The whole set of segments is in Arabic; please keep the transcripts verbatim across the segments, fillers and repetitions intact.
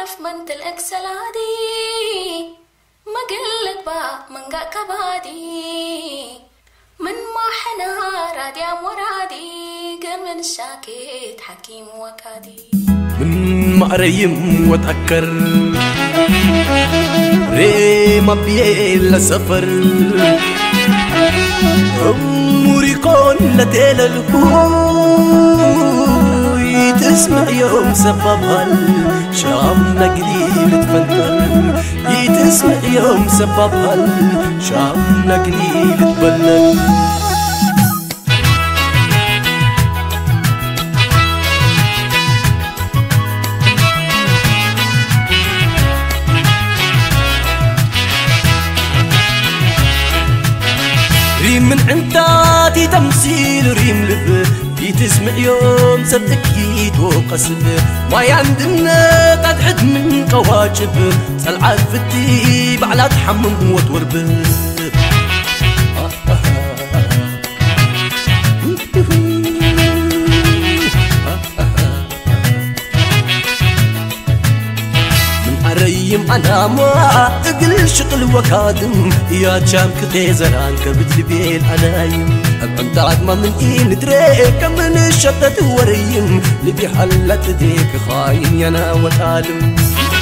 تعرف من تلقى سلادي ما قلت با من قا كبادي من ما حنا رادي مرادي قمن شاكت حكيم وكادي من مقريم واتأكر ريما بيلا سفر أموري كون لتيل الهوي تسمع يوم سببها شام نقليل تفنر يتسمع يوم سببها شام نقليل تبلل ريم من عنداتي تمثيل ريم لب يتسمع يوم سبكيت وقصب ما يعندنا قدعت من قواجب سلعات فتي بعلا تحمم وتورب ريم أنا ما أقل شغل وكادم يا جام كتي زران كبد لبيل أنايم العندات ما من إين دريك من الشتت وريم لبي حلت ديك خاين ينا وتعلم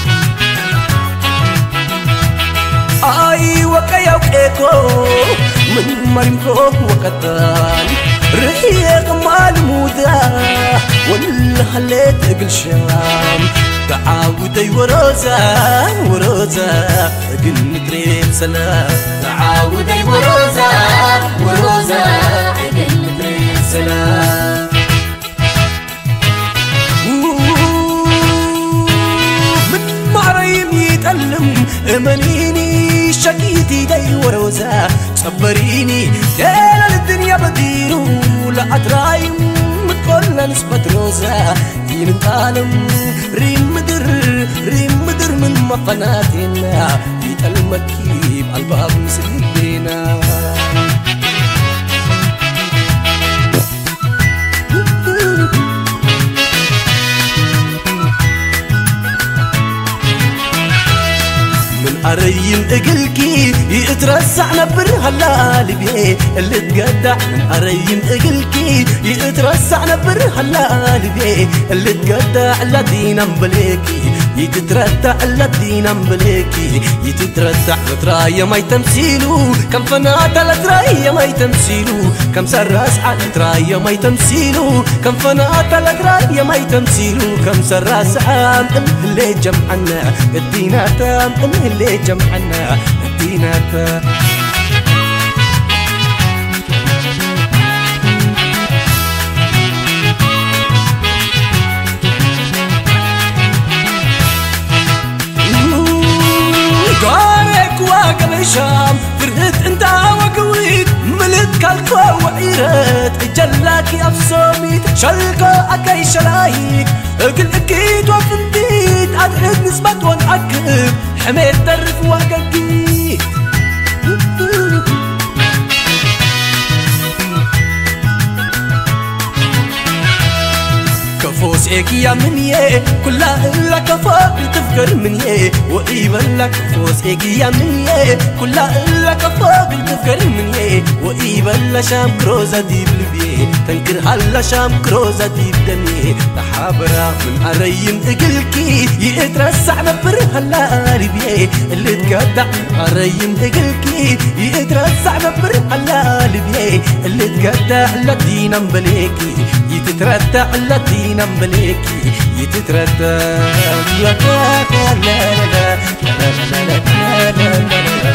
آي وكيا وكيكو من مريمكو وكتان ريق مال مودا ولا حليت أقل شام تعاودي وروزة وروزة أقل قريب سلام تعاودي وروزة وروزة أقل قريب سلام من معريم يتألم امنيني شكيتي دي وروزة صبريني يا للدنيا بديرو لا أترايم كل نسبة روزة دين العالم ريم مدر ريم مدر من مقناتنا بيت المكيب عالباب مسلينا أريم أقلكي يترسع نبر هلا لبيه اللي تقدع من أريم أقلكي يترسع نبر هلا لبيه اللي تقدع لدينا مبليكي يتترتع لدينا مبليكي يتترتع لترايا ما يتمثيلو كم فنات لترايا ما يتمثيلو كم سراس على ترايا ما يتمثيلو كم فنات لترايا ما يتمثيلو كم سراس عام اللي جمعنا الدينا تام اللي جمعنا الدينات قارك واقل شام فرهت انت وقويت ملت كالكو وعيرت جلاكي افصوميت شلقو اكي شلايك اقل اكيد وفنديت ادعد نسبت ونعكب حميت ترف وققيت كفوس ايك يا منيه كلها الا كفاك تفكر منيه وإيبا لك كفوس ايك يا منيه كلها الا كفاك تفكر منيه وإيبا لشام كروزة ديب لبيه تنكر هلا شام كروزة ديب دميه تحابرا من أريم اقلكي يترسع نبر هلا لبيه اللي تقدع أريم اقلكي يترسع نبر هلا لبيه اللي تقدع لدينا مبليكي يتترتع لدينا مبليكي يتترتع لا لا لا لا لا لا لا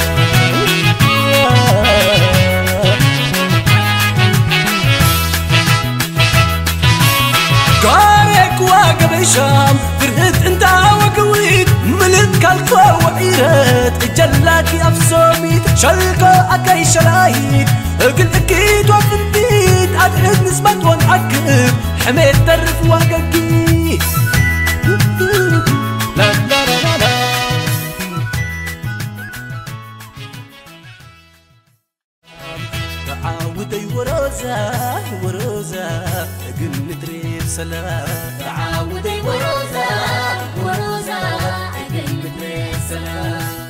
قارك واقب شام فرهت انت وقويت ملت كالكو وعيرت جلاكي افصوميت شلقو اكي شلايك اقل اكيد وفنديت ادعد نسبت ونعكب حميت ترف وققيت لا لا لا لا تعاودي وروزة وروزة اقل ندري بسلام تعاودي وروزة وروزة سلام